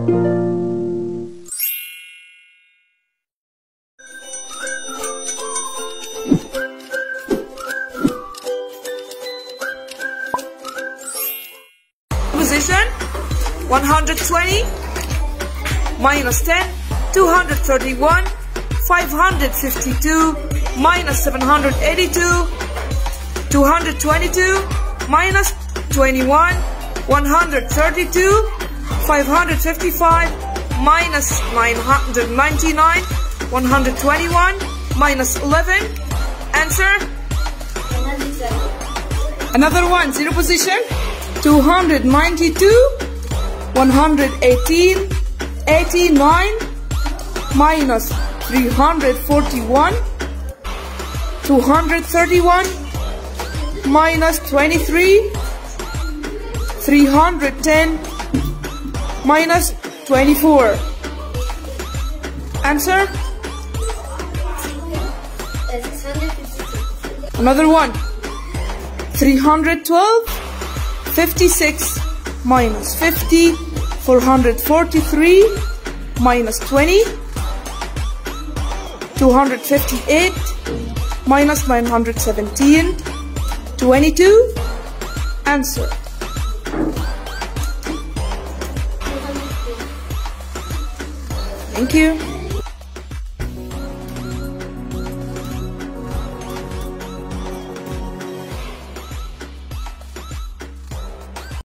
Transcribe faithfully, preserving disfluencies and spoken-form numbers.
Position one hundred twenty minus ten, two hundred thirty-one, five hundred fifty-two minus seven hundred eighty-two, two hundred twenty-two minus twenty-one, one hundred thirty-two, five hundred fifty-five minus nine hundred ninety-nine, one hundred twenty-one minus eleven. Answer? Another one, zero position. two hundred ninety-two, one hundred eighteen, eighty-nine minus three hundred forty-one, two hundred thirty-one minus twenty-three, three hundred ten minus twenty-four. Answer? Another one. three hundred twelve, fifty-six minus fifty, four hundred forty-three minus twenty, two hundred fifty-eight minus nine hundred seventeen, twenty-two. Answer. Thank you.